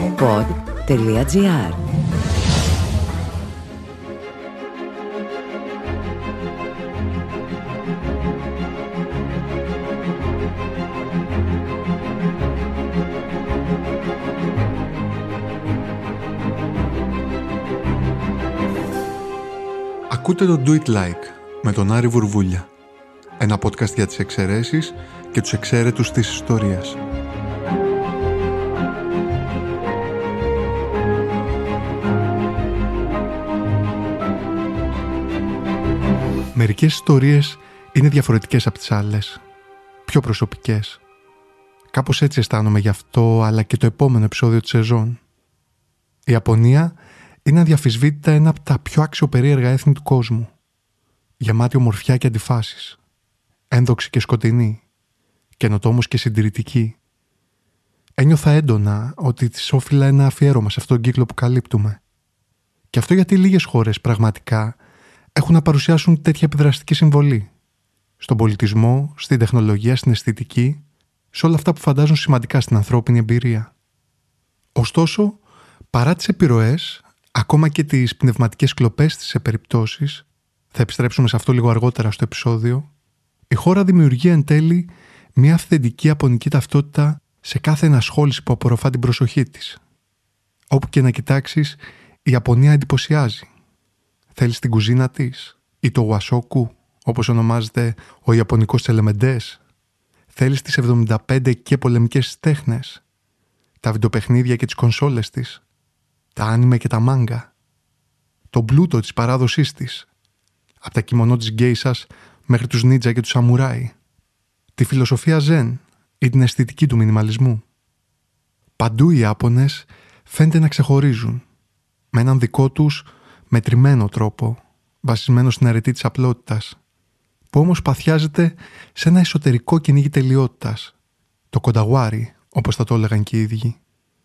pod.gr. Ακούτε το Do It Like με τον Άρη Βουρβούλια. Ένα podcast για τις εξαιρέσεις και τους εξαίρετους της ιστορίας. Μερικές ιστορίες είναι διαφορετικές από τις άλλες, πιο προσωπικές. Κάπως έτσι αισθάνομαι γι' αυτό, αλλά και το επόμενο επεισόδιο της σεζόν. Η Ιαπωνία είναι αδιαφυσβήτητα ένα από τα πιο αξιοπερίεργα έθνη του κόσμου. Γεμάτη ομορφιά και αντιφάσεις. Ένδοξη και σκοτεινή. Καινοτόμος και συντηρητική. Ένιωθα έντονα ότι της όφιλα ένα αφιέρωμα σε αυτόν τον κύκλο που καλύπτουμε. Και αυτό γιατί λίγες χώρες πραγματικά έχουν να παρουσιάσουν τέτοια επιδραστική συμβολή. Στον πολιτισμό, στην τεχνολογία, στην αισθητική, σε όλα αυτά που φαντάζουν σημαντικά στην ανθρώπινη εμπειρία. Ωστόσο, παρά τις επιρροές, ακόμα και τις πνευματικές κλοπές της σε περιπτώσεις, θα επιστρέψουμε σε αυτό λίγο αργότερα στο επεισόδιο, η χώρα δημιουργεί εν τέλει μια αυθεντική ιαπωνική ταυτότητα σε κάθε ενασχόληση που απορροφά την προσοχή της. Όπου και να κοιτάξεις, η Ιαπωνία εντυπωσιάζει. Θέλεις την κουζίνα της ή το ουασόκου, όπως ονομάζεται ο ιαπωνικός τσελεμεντές. Θέλεις τις 75 και πολεμικές τέχνες, τα βιντεοπαιχνίδια και τις κονσόλες της, τα άνιμε και τα μάγκα, τον πλούτο της παράδοσής της, από τα κιμονό της γκέισας μέχρι τους νίτζα και τους σαμουράι, τη φιλοσοφία ζεν ή την αισθητική του μινιμαλισμού. Παντού οι Ιάπωνες φαίνεται να ξεχωρίζουν, με έναν δικό τους μετρημένο τρόπο, βασισμένο στην αρετή της απλότητας, που όμως παθιάζεται σε ένα εσωτερικό κυνήγι τελειότητας, το κονταγουάρι, όπως θα το έλεγαν και οι ίδιοι.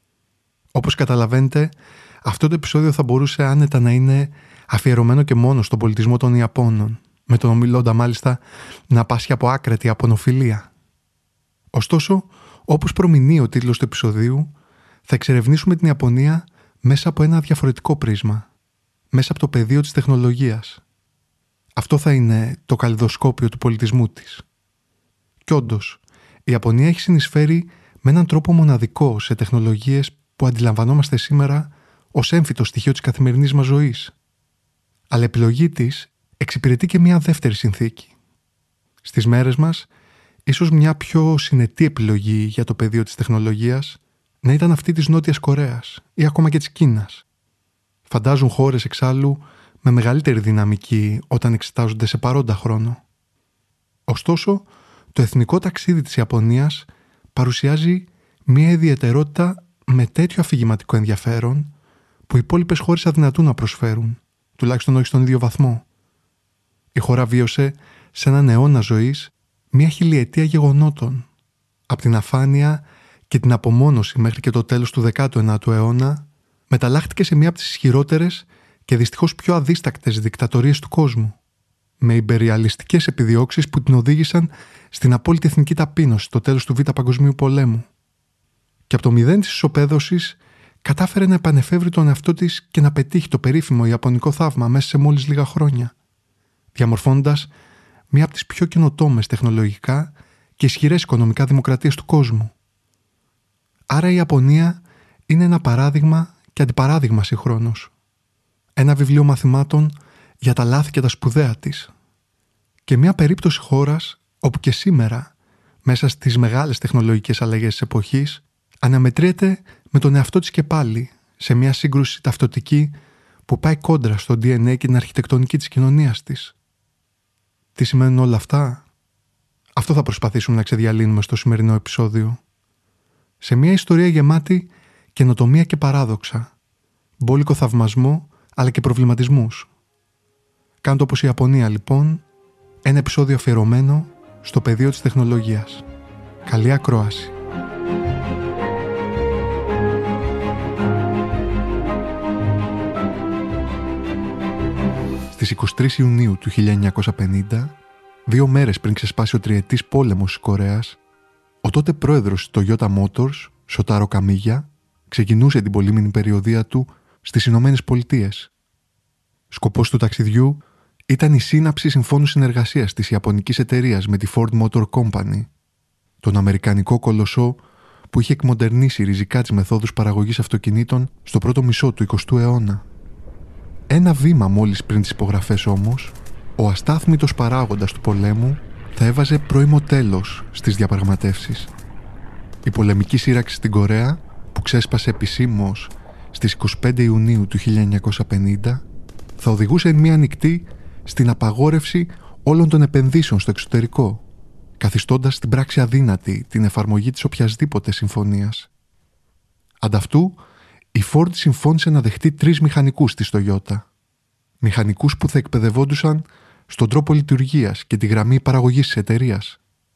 Όπως καταλαβαίνετε, αυτό το επεισόδιο θα μπορούσε άνετα να είναι αφιερωμένο και μόνο στον πολιτισμό των Ιαπώνων, με τον ομιλώντα μάλιστα να πάσχει από άκρατη ιαπωνοφιλία. Ωστόσο, όπως προμηνύει ο τίτλος του επεισοδίου, θα εξερευνήσουμε την Ιαπωνία μέσα από ένα διαφορετικό πρίσμα, μέσα από το πεδίο της τεχνολογίας. Αυτό θα είναι το καλλιδοσκόπιο του πολιτισμού της. Κι όντως, η Ιαπωνία έχει συνεισφέρει με έναν τρόπο μοναδικό σε τεχνολογίες που αντιλαμβανόμαστε σήμερα ως έμφυτο στοιχείο της καθημερινής μας ζωής. Αλλά η επιλογή της εξυπηρετεί και μια δεύτερη συνθήκη. Στις μέρες μας, ίσως μια πιο συνετή επιλογή για το πεδίο της τεχνολογίας να ήταν αυτή της Νότιας Κορέας ή ακόμα και της Κίνας. Φαντάζουν χώρες εξάλλου με μεγαλύτερη δυναμική όταν εξετάζονται σε παρόντα χρόνο. Ωστόσο, το εθνικό ταξίδι της Ιαπωνίας παρουσιάζει μια ιδιαιτερότητα με τέτοιο αφηγηματικό ενδιαφέρον που οι υπόλοιπες χώρες αδυνατούν να προσφέρουν, τουλάχιστον όχι στον ίδιο βαθμό. Η χώρα βίωσε σε έναν αιώνα ζωής μια χιλιετία γεγονότων. Από την αφάνεια και την απομόνωση μέχρι και το τέλος του 19ου αιώνα, μεταλλάχτηκε σε μία από τις ισχυρότερες και δυστυχώς πιο αδίστακτες δικτατορίες του κόσμου, με ιμπεριαλιστικές επιδιώξεις που την οδήγησαν στην απόλυτη εθνική ταπείνωση στο τέλος του Β' Παγκοσμίου Πολέμου. Και από το μηδέν της ισοπαίδωσης κατάφερε να επανεφεύρει τον εαυτό της και να πετύχει το περίφημο ιαπωνικό θαύμα μέσα σε μόλις λίγα χρόνια, διαμορφώνοντας μία από τις πιο καινοτόμες τεχνολογικά και ισχυρές οικονομικά δημοκρατίες του κόσμου. Άρα η Ιαπωνία είναι ένα παράδειγμα και αντιπαράδειγμα συγχρόνως. Ένα βιβλίο μαθημάτων για τα λάθη και τα σπουδαία της. Και μια περίπτωση χώρας όπου και σήμερα, μέσα στις μεγάλες τεχνολογικές αλλαγές της εποχής, αναμετριέται με τον εαυτό της και πάλι σε μια σύγκρουση ταυτοτική που πάει κόντρα στο DNA και την αρχιτεκτονική της κοινωνίας της. Τι σημαίνουν όλα αυτά? Αυτό θα προσπαθήσουμε να ξεδιαλύνουμε στο σημερινό επεισόδιο. Σε μια ιστορία γεμάτη καινοτομία και παράδοξα, μπόλικο θαυμασμό αλλά και προβληματισμούς. Κάντε όπως η Ιαπωνία λοιπόν, ένα επεισόδιο αφιερωμένο στο πεδίο της τεχνολογίας. Καλή ακρόαση. Στις 23 Ιουνίου του 1950, 2 μέρες πριν ξεσπάσει ο τριετής πόλεμος της Κορέας, ο τότε πρόεδρος της Toyota Motors, Σοτάρο Καμίγια, ξεκινούσε την πολύμηνη περιοδεία του στις Ηνωμένες Πολιτείες. Σκοπός του ταξιδιού ήταν η σύναψη συμφώνου συνεργασίας της ιαπωνικής εταιρείας με τη Ford Motor Company, τον αμερικανικό κολοσσό που είχε εκμοντερνήσει ριζικά τις μεθόδους παραγωγής αυτοκινήτων στο πρώτο μισό του 20ου αιώνα. Ένα βήμα μόλις πριν τις υπογραφές όμως, ο αστάθμητος παράγοντας του πολέμου θα έβαζε πρώιμο τέλος στις διαπραγματεύσεις. Η πολεμική σύραξη στην Κορέα, που ξέσπασε επισήμως στις 25 Ιουνίου του 1950, θα οδηγούσε εν μία νυχτή στην απαγόρευση όλων των επενδύσεων στο εξωτερικό, καθιστώντας στην πράξη αδύνατη την εφαρμογή της οποιασδήποτε συμφωνίας. Ανταυτού, η Ford συμφώνησε να δεχτεί 3 μηχανικούς της Toyota. Μηχανικούς που θα εκπαιδευόντουσαν στον τρόπο λειτουργίας και τη γραμμή παραγωγής της εταιρείας.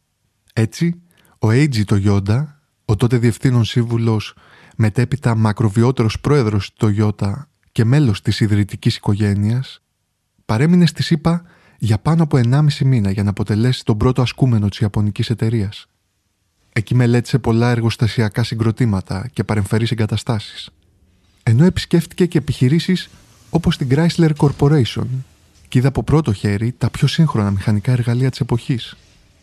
Έτσι, ο Eiji Toyoda, ο τότε διευθύνων σύμβουλος, μετέπειτα μακροβιότερος πρόεδρος της Toyota και μέλος της ιδρυτικής οικογένειας, παρέμεινε στη ΣΥΠΑ για πάνω από 1,5 μήνα για να αποτελέσει τον πρώτο ασκούμενο της ιαπωνικής εταιρείας. Εκεί μελέτησε πολλά εργοστασιακά συγκροτήματα και παρεμφερείς εγκαταστάσεις, ενώ επισκέφτηκε και επιχειρήσεις όπως την Chrysler Corporation και είδε από πρώτο χέρι τα πιο σύγχρονα μηχανικά εργαλεία της εποχής.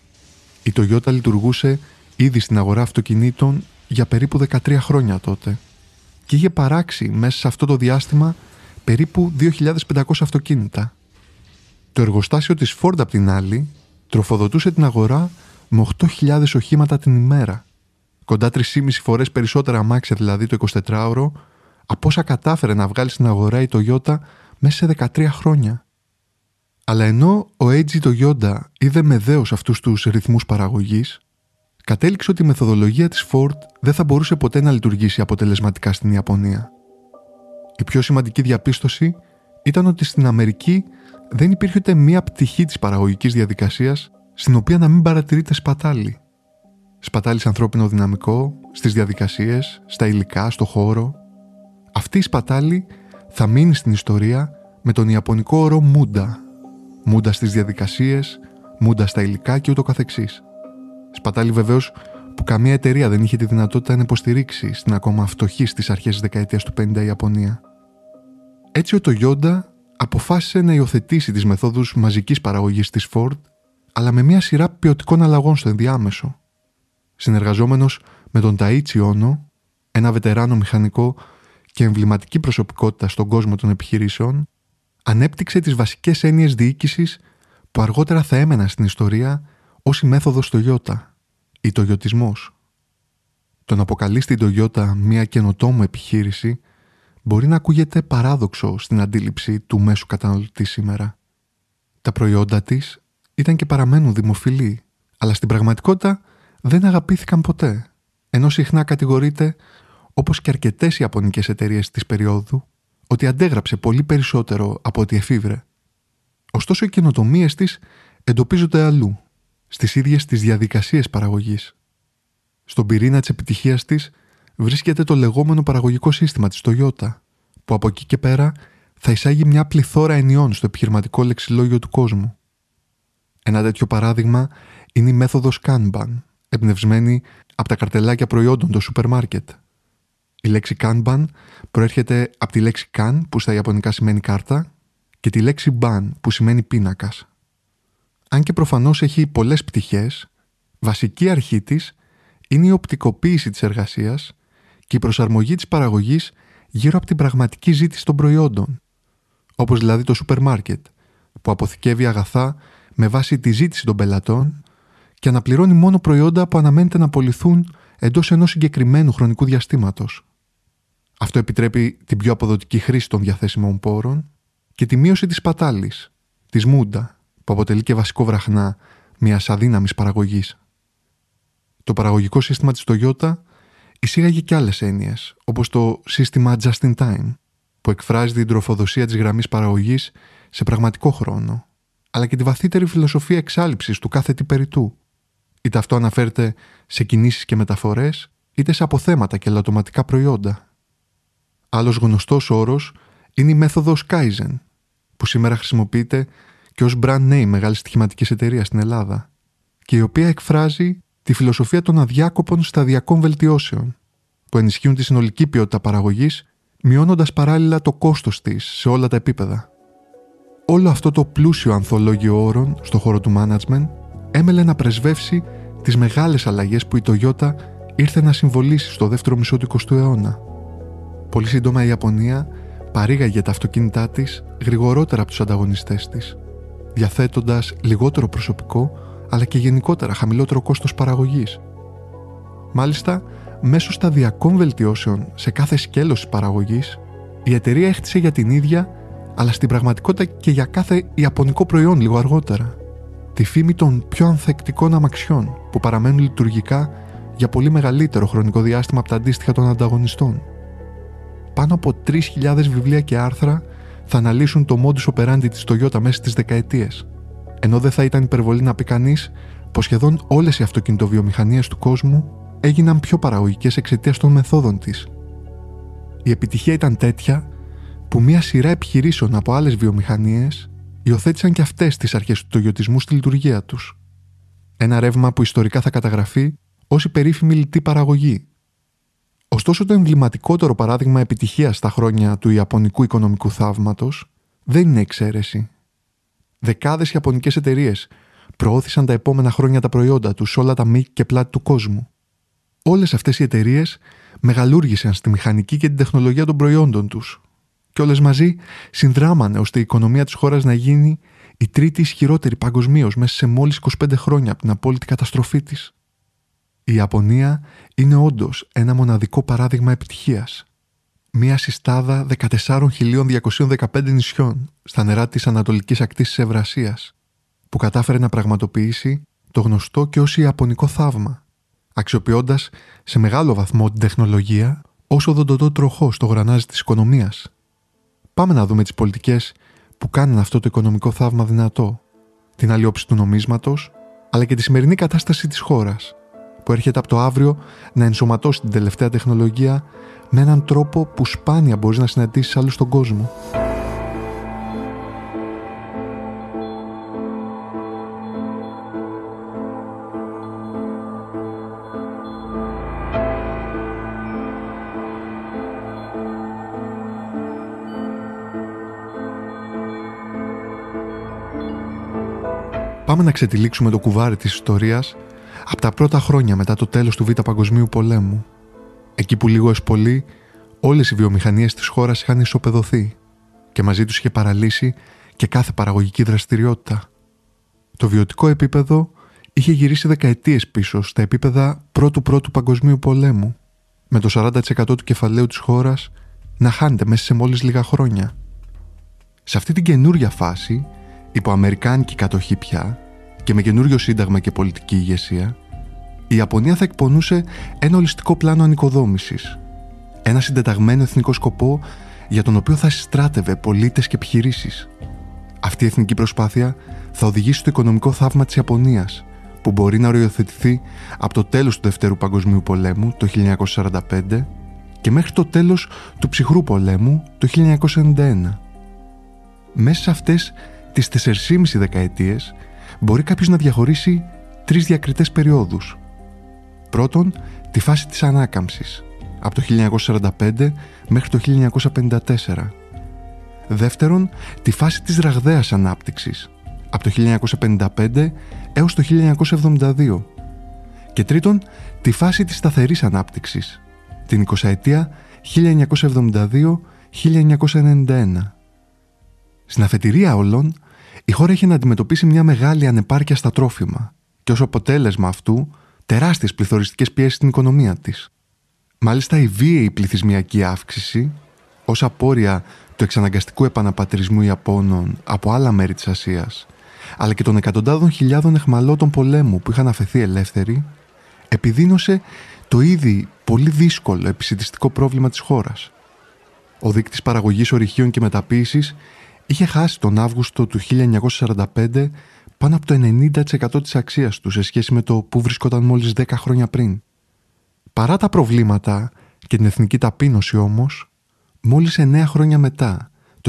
Η Toyota λειτουργούσε ήδη στην αγορά αυτοκινήτων για περίπου 13 χρόνια τότε και είχε παράξει μέσα σε αυτό το διάστημα περίπου 2.500 αυτοκίνητα. Το εργοστάσιο της Ford, απ' την άλλη, τροφοδοτούσε την αγορά με 8.000 οχήματα την ημέρα, κοντά 3,5 φορές περισσότερα αμάξια δηλαδή το 24ωρο από όσα κατάφερε να βγάλει στην αγορά η Toyota μέσα σε 13 χρόνια. Αλλά ενώ ο Eiji Toyoda είδε με δέος αυτούς τους ρυθμούς παραγωγής, κατέληξε ότι η μεθοδολογία της Ford δεν θα μπορούσε ποτέ να λειτουργήσει αποτελεσματικά στην Ιαπωνία. Η πιο σημαντική διαπίστωση ήταν ότι στην Αμερική δεν υπήρχε ούτε μία πτυχή της παραγωγικής διαδικασίας στην οποία να μην παρατηρείται σπατάλη. Σπατάλη σε ανθρώπινο δυναμικό, στις διαδικασίες, στα υλικά, στο χώρο. Αυτή η σπατάλη θα μείνει στην ιστορία με τον ιαπωνικό όρο μούντα. Μούντα στις διαδικασίες, μούντα στα υλικά και ούτω καθεξής. Σπατάλη βεβαίως που καμία εταιρεία δεν είχε τη δυνατότητα να υποστηρίξει στην ακόμα φτωχή στις αρχές της δεκαετίας του 50 η Ιαπωνία. Έτσι ο Toyota αποφάσισε να υιοθετήσει τις μεθόδους μαζικής παραγωγής της Ford, αλλά με μια σειρά ποιοτικών αλλαγών στο ενδιάμεσο. Συνεργαζόμενος με τον Taiichi Ohno, ένα βετεράνο μηχανικό και εμβληματική προσωπικότητα στον κόσμο των επιχειρήσεων, ανέπτυξε τις βασικές έννοιες διοίκησης που αργότερα θα έμεναν στην ιστορία ως η μέθοδος Toyota, ή τογιωτισμός. Το να αποκαλεί στην Toyota μια καινοτόμο επιχείρηση μπορεί να ακούγεται παράδοξο στην αντίληψη του μέσου καταναλωτή σήμερα. Τα προϊόντα της ήταν και παραμένουν δημοφιλή, αλλά στην πραγματικότητα δεν αγαπήθηκαν ποτέ, ενώ συχνά κατηγορείται, όπως και αρκετές ιαπωνικές εταιρείες της περίοδου, ότι αντέγραψε πολύ περισσότερο από ό,τι εφήβρε. Ωστόσο, οι καινοτομίες της εντοπίζονται αλλού, στις ίδιες τις διαδικασίες παραγωγής. Στον πυρήνα της επιτυχίας της βρίσκεται το λεγόμενο παραγωγικό σύστημα της Toyota, που από εκεί και πέρα θα εισάγει μια πληθώρα ενιών στο επιχειρηματικό λεξιλόγιο του κόσμου. Ένα τέτοιο παράδειγμα είναι η μέθοδος Kanban, εμπνευσμένη από τα καρτελάκια προϊόντων των σούπερ μάρκετ. Η λέξη Kanban προέρχεται από τη λέξη kan, που στα ιαπωνικά σημαίνει κάρτα, και τη λέξη ban, που σημαίνει πίνακας. Αν και προφανώς έχει πολλές πτυχές, βασική αρχή της είναι η οπτικοποίηση της εργασίας και η προσαρμογή της παραγωγής γύρω από την πραγματική ζήτηση των προϊόντων, όπως δηλαδή το σούπερ μάρκετ, που αποθηκεύει αγαθά με βάση τη ζήτηση των πελατών και αναπληρώνει μόνο προϊόντα που αναμένεται να πωληθούν εντός ενός συγκεκριμένου χρονικού διαστήματος. Αυτό επιτρέπει την πιο αποδοτική χρήση των διαθέσιμων πόρων και τη μείωση της σπατάλης, της μούντα, που αποτελεί και βασικό βραχνά μιας αδύναμης παραγωγής. Το παραγωγικό σύστημα της Toyota εισήγαγε και άλλες έννοιες, όπως το σύστημα Just in Time, που εκφράζει την τροφοδοσία της γραμμής παραγωγής σε πραγματικό χρόνο, αλλά και τη βαθύτερη φιλοσοφία εξάλειψης του κάθε τι περιττού. Είτε αυτό αναφέρεται σε κινήσεις και μεταφορές, είτε σε αποθέματα και ελαττωματικά προϊόντα. Άλλος γνωστός όρος είναι η μέθοδος Kaizen, που σήμερα χρησιμοποιείται και ως brand name μεγάλης στοιχηματικής εταιρείας στην Ελλάδα, και η οποία εκφράζει τη φιλοσοφία των αδιάκοπων σταδιακών βελτιώσεων, που ενισχύουν τη συνολική ποιότητα παραγωγής, μειώνοντας παράλληλα το κόστος της σε όλα τα επίπεδα. Όλο αυτό το πλούσιο ανθολόγιο όρων στον χώρο του management έμελε να πρεσβεύσει τις μεγάλες αλλαγές που η Toyota ήρθε να συμβολήσει στο δεύτερο μισό του 20ου αιώνα. Πολύ σύντομα η Ιαπωνία παρήγαγε τα αυτοκίνητά της γρηγορότερα από τους ανταγωνιστές της, διαθέτοντας λιγότερο προσωπικό αλλά και γενικότερα χαμηλότερο κόστος παραγωγής. Μάλιστα, μέσω σταδιακών βελτιώσεων σε κάθε σκέλος της παραγωγής, η εταιρεία έχτισε για την ίδια, αλλά στην πραγματικότητα και για κάθε ιαπωνικό προϊόν λίγο αργότερα, τη φήμη των πιο ανθεκτικών αμαξιών που παραμένουν λειτουργικά για πολύ μεγαλύτερο χρονικό διάστημα από τα αντίστοιχα των ανταγωνιστών. Πάνω από 3.000 βιβλία και άρθρα θα αναλύσουν το modus operandi της Toyota μέσα στις δεκαετίες, ενώ δεν θα ήταν υπερβολή να πει κανείς πως σχεδόν όλες οι αυτοκινητοβιομηχανίες του κόσμου έγιναν πιο παραγωγικές εξαιτίας των μεθόδων της. Η επιτυχία ήταν τέτοια που μια σειρά επιχειρήσεων από άλλες βιομηχανίες υιοθέτησαν και αυτές τις αρχές του τογιοτισμού στη λειτουργία τους. Ένα ρεύμα που ιστορικά θα καταγραφεί ως η περίφημη λιτή παραγωγή. Ωστόσο, το εμβληματικότερο παράδειγμα επιτυχίας στα χρόνια του ιαπωνικού οικονομικού θαύματος δεν είναι εξαίρεση. Δεκάδες ιαπωνικές εταιρείες προώθησαν τα επόμενα χρόνια τα προϊόντα τους σε όλα τα μήκη και πλάτη του κόσμου. Όλες αυτές οι εταιρείες μεγαλούργησαν στη μηχανική και την τεχνολογία των προϊόντων τους και όλες μαζί συνδράμανε ώστε η οικονομία της χώρας να γίνει η τρίτη ισχυρότερη παγκοσμίως μέσα σε μόλις 25 χρόνια από την απόλυτη καταστροφή της. Η Ιαπωνία είναι όντως ένα μοναδικό παράδειγμα επιτυχίας. Μία συστάδα 14.215 νησιών στα νερά της ανατολικής ακτής της Ευρασίας, που κατάφερε να πραγματοποιήσει το γνωστό και ως ιαπωνικό θαύμα, αξιοποιώντας σε μεγάλο βαθμό την τεχνολογία ως οδοντοτό τροχό στο γρανάζι της οικονομίας. Πάμε να δούμε τις πολιτικές που κάνουν αυτό το οικονομικό θαύμα δυνατό, την αλλοιόψη του νομίσματος, αλλά και τη σημερινή κατάσταση της χώρας, που έρχεται από το αύριο να ενσωματώσει την τελευταία τεχνολογία με έναν τρόπο που σπάνια μπορείς να συναντήσεις άλλου στον κόσμο. Πάμε να ξετυλίξουμε το κουβάρι της ιστορίας από τα πρώτα χρόνια μετά το τέλος του Β' Παγκοσμίου Πολέμου. Εκεί που λίγο ες πολύ όλες οι βιομηχανίες της χώρας είχαν ισοπεδωθεί και μαζί τους είχε παραλύσει και κάθε παραγωγική δραστηριότητα. Το βιωτικό επίπεδο είχε γυρίσει δεκαετίες πίσω στα επίπεδα πρώτου Παγκοσμίου Πολέμου, με το 40% του κεφαλαίου της χώρας να χάνεται μέσα σε μόλις λίγα χρόνια. Σε αυτή την καινούρια φάση, υπό αμερικάνικη κατοχή πια και με καινούριο σύνταγμα και πολιτική ηγεσία, η Ιαπωνία θα εκπονούσε ένα ολιστικό πλάνο ανοικοδόμησης. Ένα συντεταγμένο εθνικό σκοπό για τον οποίο θα συστράτευε πολίτες και επιχειρήσεις. Αυτή η εθνική προσπάθεια θα οδηγήσει στο οικονομικό θαύμα της Ιαπωνίας, που μπορεί να οριοθετηθεί από το τέλος του Δευτέρου Παγκοσμίου Πολέμου το 1945 και μέχρι το τέλος του Ψυχρού Πολέμου το 1991. Μέσα σε αυτές τις 4,5 δεκαετίες μπορεί κάποιος να διαχωρίσει 3 διακριτές περιόδους. Πρώτον, τη φάση της ανάκαμψης, από το 1945 μέχρι το 1954. Δεύτερον, τη φάση της ραγδαίας ανάπτυξης, από το 1955 έως το 1972. Και τρίτον, τη φάση της σταθερής ανάπτυξης, την 20ετία 1972-1991. Στην αφετηρία όλων, η χώρα είχε να αντιμετωπίσει μια μεγάλη ανεπάρκεια στα τρόφιμα και ως αποτέλεσμα αυτού τεράστιες πληθωριστικές πιέσεις στην οικονομία της. Μάλιστα, η βίαιη πληθυσμιακή αύξηση, ως απόρρια του εξαναγκαστικού επαναπατρισμού Ιαπώνων από άλλα μέρη της Ασίας, αλλά και των εκατοντάδων χιλιάδων αιχμαλώτων πολέμου που είχαν αφαιθεί ελεύθεροι, επιδίνωσε το ήδη πολύ δύσκολο επισιτιστικό πρόβλημα της χώρας. Ο δείκτης παραγωγής ορυχείων και μεταποίησης είχε χάσει τον Αύγουστο του 1945 πάνω από το 90% της αξίας του σε σχέση με το που βρισκόταν μόλις 10 χρόνια πριν. Παρά τα προβλήματα και την εθνική ταπείνωση όμως, μόλις 9 χρόνια μετά, το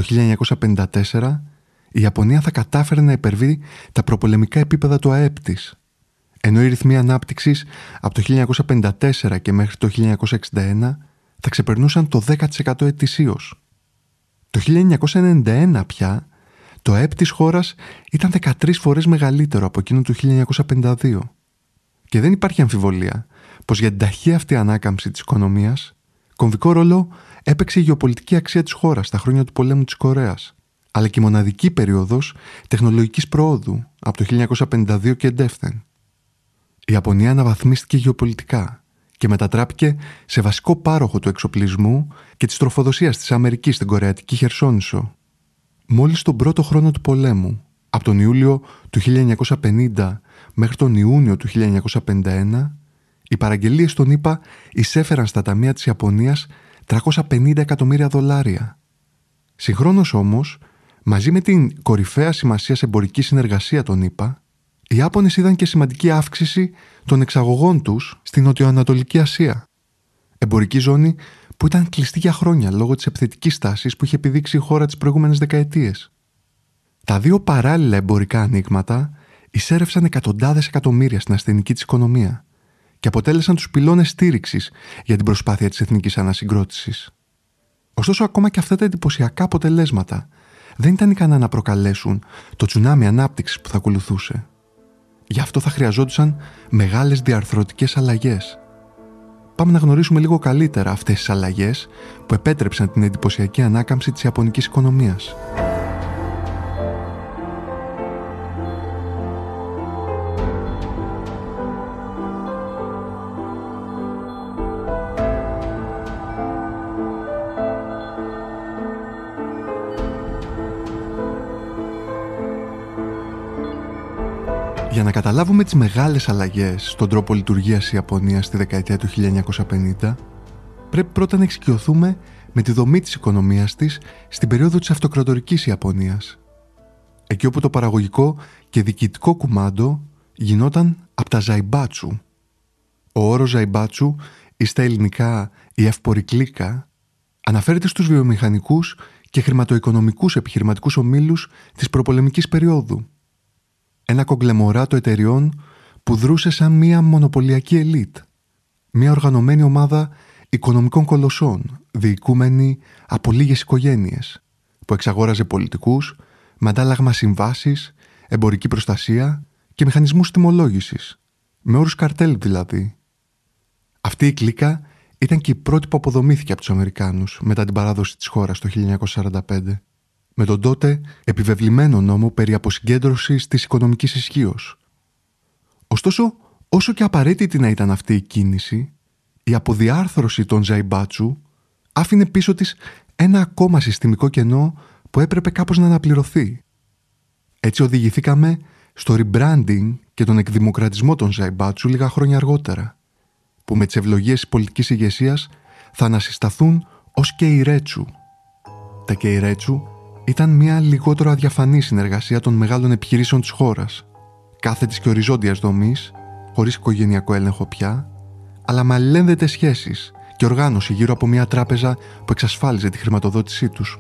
1954, η Ιαπωνία θα κατάφερε να υπερβεί τα προπολεμικά επίπεδα του ΑΕΠ της. ενώ οι ρυθμοί ανάπτυξης από το 1954 και μέχρι το 1961 θα ξεπερνούσαν το 10% ετησίως. Το 1991 πια, το ΑΕΠ της χώρας ήταν 13 φορές μεγαλύτερο από εκείνο του 1952. Και δεν υπάρχει αμφιβολία πως για την ταχεία αυτή ανάκαμψη της οικονομίας, κομβικό ρόλο έπαιξε η γεωπολιτική αξία της χώρας στα χρόνια του πολέμου της Κορέας, αλλά και η μοναδική περίοδος τεχνολογικής προόδου από το 1952 και εντεύθεν. Η Ιαπωνία αναβαθμίστηκε γεωπολιτικά και μετατράπηκε σε βασικό πάροχο του εξοπλισμού και της τροφοδοσίας της Αμερικής στην Κορεατική Χερσόνησο. Μόλις τον πρώτο χρόνο του πολέμου, από τον Ιούλιο του 1950 μέχρι τον Ιούνιο του 1951, οι παραγγελίες των ΗΠΑ εισέφεραν στα ταμεία της Ιαπωνίας $350 εκατομμύρια. Συγχρόνως όμως, μαζί με την κορυφαία σημασίας εμπορική συνεργασία των ΗΠΑ, οι Ιάπωνες είδαν και σημαντική αύξηση των εξαγωγών τους στην Νοτιοανατολική Ασία. Εμπορική ζώνη που ήταν κλειστή για χρόνια λόγω της επιθετικής τάσης που είχε επιδείξει η χώρα τις προηγούμενες δεκαετίες. Τα δύο παράλληλα εμπορικά ανοίγματα εισέρευσαν εκατοντάδες εκατομμύρια στην ασθενική της οικονομία και αποτέλεσαν τους πυλώνες στήριξης για την προσπάθεια της εθνικής ανασυγκρότησης. Ωστόσο, ακόμα και αυτά τα εντυπωσιακά αποτελέσματα δεν ήταν ικανά να προκαλέσουν το τσουνάμι ανάπτυξης που θα ακολουθούσε. Γι' αυτό θα χρειαζόντουσαν μεγάλες διαρθρωτικές αλλαγές. Πάμε να γνωρίσουμε λίγο καλύτερα αυτές τις αλλαγές που επέτρεψαν την εντυπωσιακή ανάκαμψη της ιαπωνικής οικονομίας. Για να καταλάβουμε τις μεγάλες αλλαγές στον τρόπο λειτουργίας της Ιαπωνίας στη δεκαετία του 1950, πρέπει πρώτα να εξοικειωθούμε με τη δομή της οικονομίας της στην περίοδο της αυτοκρατορικής Ιαπωνίας. Εκεί όπου το παραγωγικό και διοικητικό κουμάντο γινόταν από τα ζαϊμπάτσου. Ο όρος ζαϊμπάτσου ή στα ελληνικά η εύπορη κλίκα αναφέρεται στους βιομηχανικούς και χρηματοοικονομικούς επιχειρηματικούς ομίλους της προπολεμικής περίοδου. Ένα κογκλεμοράτο εταιριών που δρούσε σαν μια μονοπωλιακή ελίτ. Μια οργανωμένη ομάδα οικονομικών κολοσσών, διοικούμενη από λίγες οικογένειες, που εξαγόραζε πολιτικούς με αντάλλαγμα συμβάσεις, εμπορική προστασία και μηχανισμούς τιμολόγησης, με όρους καρτέλ δηλαδή. Αυτή η κλίκα ήταν και η πρώτη που αποδομήθηκε από τους Αμερικάνους μετά την παράδοση της χώρας το 1945. Με τον τότε επιβεβλημένο νόμο περί αποσυγκέντρωσης της οικονομικής ισχύως. Ωστόσο, όσο και απαραίτητη να ήταν αυτή η κίνηση, η αποδιάρθρωση των ζαϊμπάτσου άφηνε πίσω της ένα ακόμα συστημικό κενό που έπρεπε κάπως να αναπληρωθεί. Έτσι οδηγηθήκαμε στο rebranding και τον εκδημοκρατισμό των ζαϊμπάτσου λίγα χρόνια αργότερα, που με τις ευλογίες της πολιτικής ηγεσίας θα ανασυσταθούν ως κεϊρέτσου. Τα κεϊρέτσου ήταν μια λιγότερο αδιαφανή συνεργασία των μεγάλων επιχειρήσεων της χώρας, κάθετης και οριζόντιας δομής, χωρίς οικογενειακό έλεγχο πια, αλλά με αλληλένδετες σχέσεις και οργάνωση γύρω από μια τράπεζα που εξασφάλιζε τη χρηματοδότησή τους.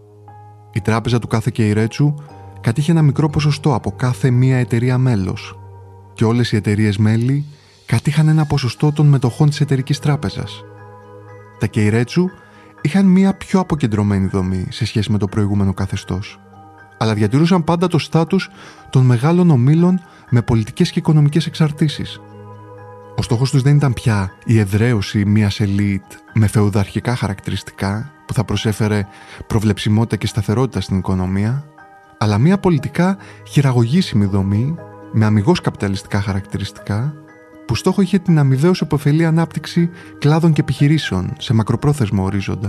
Η τράπεζα του κάθε κεϊρέτσου κατήχε ένα μικρό ποσοστό από κάθε μία εταιρεία μέλος και όλες οι εταιρείες μέλη κατήχαν ένα ποσοστό των μετοχών της εταιρικής τράπεζας. Τα κεϊρέτσου είχαν μία πιο αποκεντρωμένη δομή σε σχέση με το προηγούμενο καθεστώς, αλλά διατηρούσαν πάντα το στάτους των μεγάλων ομίλων με πολιτικές και οικονομικές εξαρτήσεις. Ο στόχος τους δεν ήταν πια η εδραίωση μιας ελίτ με φεουδαρχικά χαρακτηριστικά που θα προσέφερε προβλεψιμότητα και σταθερότητα στην οικονομία, αλλά μια πολιτικά χειραγωγήσιμη δομή με αμιγώς καπιταλιστικά χαρακτηριστικά που στόχο είχε την αμοιβαίως επωφελή ανάπτυξη κλάδων και επιχειρήσεων σε μακροπρόθεσμο ορίζοντα.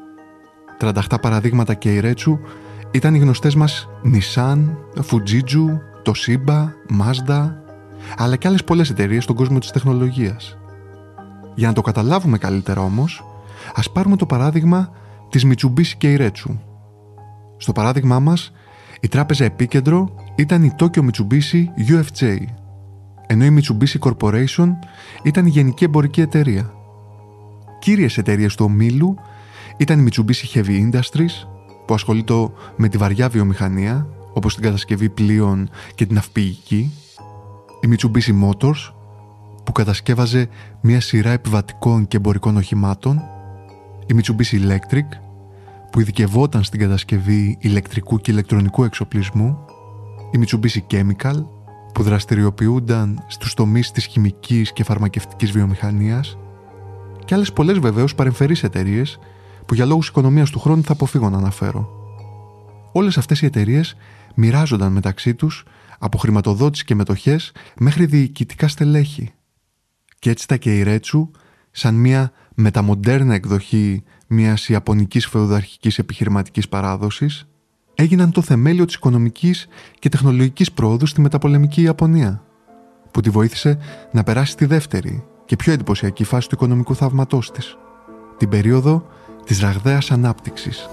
38 παραδείγματα κεϊρέτσου ήταν οι γνωστές μας Nissan, Fujitsu, Toshiba, Mazda, αλλά και άλλες πολλές εταιρείες στον κόσμο της τεχνολογίας. Για να το καταλάβουμε καλύτερα όμως, ας πάρουμε το παράδειγμα της Mitsubishi Keiretsu. Στο παράδειγμά μας, η τράπεζα επίκεντρο ήταν η Tokyo Mitsubishi UFJ, ενώ η Mitsubishi Corporation ήταν η γενική εμπορική εταιρεία. Κύριες εταιρείες του ομίλου ήταν η Mitsubishi Heavy Industries, που ασχολείται με τη βαριά βιομηχανία, όπως την κατασκευή πλοίων και την ναυπηγική, η Mitsubishi Motors, που κατασκεύαζε μια σειρά επιβατικών και εμπορικών οχημάτων, η Mitsubishi Electric, που ειδικευόταν στην κατασκευή ηλεκτρικού και ηλεκτρονικού εξοπλισμού, η Mitsubishi Chemical, που δραστηριοποιούνταν στους τομείς της χημικής και φαρμακευτικής βιομηχανίας, και άλλες πολλές βεβαίως παρεμφερείς εταιρείες που για λόγους οικονομίας του χρόνου θα αποφύγω να αναφέρω. Όλες αυτές οι εταιρείες μοιράζονταν μεταξύ τους από χρηματοδότηση και μετοχές μέχρι διοικητικά στελέχη. Και έτσι τα Keiretsu, σαν μια μεταμοντέρνα εκδοχή μιας ιαπωνικής φεουδαρχικής επιχειρηματικής παράδοσης, έγιναν το θεμέλιο της οικονομικής και τεχνολογικής πρόοδου στη μεταπολεμική Ιαπωνία, που τη βοήθησε να περάσει στη δεύτερη και πιο εντυπωσιακή φάση του οικονομικού θαύματός της, την περίοδο της ραγδαίας ανάπτυξης.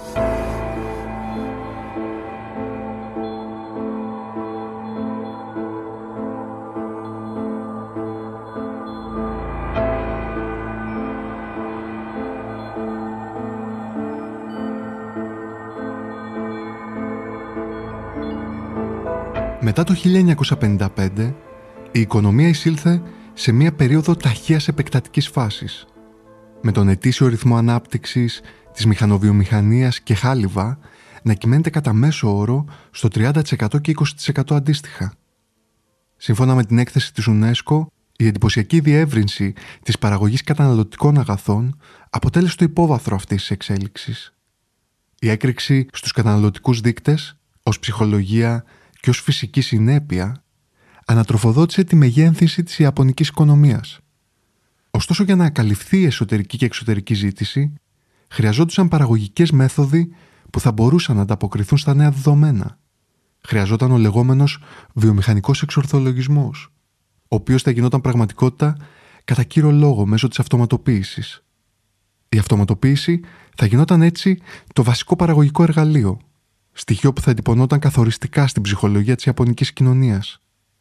Μετά το 1955, η οικονομία εισήλθε σε μια περίοδο ταχείας επεκτατικής φάσης, με τον ετήσιο ρυθμό ανάπτυξης της μηχανοβιομηχανίας και χάλιβα να κυμαίνεται κατά μέσο όρο στο 30% και 20% αντίστοιχα. Σύμφωνα με την έκθεση της UNESCO, η εντυπωσιακή διεύρυνση της παραγωγής καταναλωτικών αγαθών αποτέλεσε το υπόβαθρο αυτής της εξέλιξης. Η έκρηξη στους καταναλωτικούς δείκτες, ως ψυχολογία και ως φυσική συνέπεια, ανατροφοδότησε τη μεγένθηση της ιαπωνικής οικονομίας. Ωστόσο, για να καλυφθεί η εσωτερική και εξωτερική ζήτηση, χρειαζόντουσαν παραγωγικές μέθοδοι που θα μπορούσαν να ανταποκριθούν στα νέα δεδομένα. Χρειαζόταν ο λεγόμενος βιομηχανικός εξορθολογισμός, ο οποίος θα γινόταν πραγματικότητα κατά κύριο λόγο μέσω της αυτοματοποίησης. Η αυτοματοποίηση θα γινόταν έτσι το βασικό παραγωγικό εργαλείο, στοιχείο που θα εντυπωνόταν καθοριστικά στην ψυχολογία της ιαπωνικής κοινωνίας.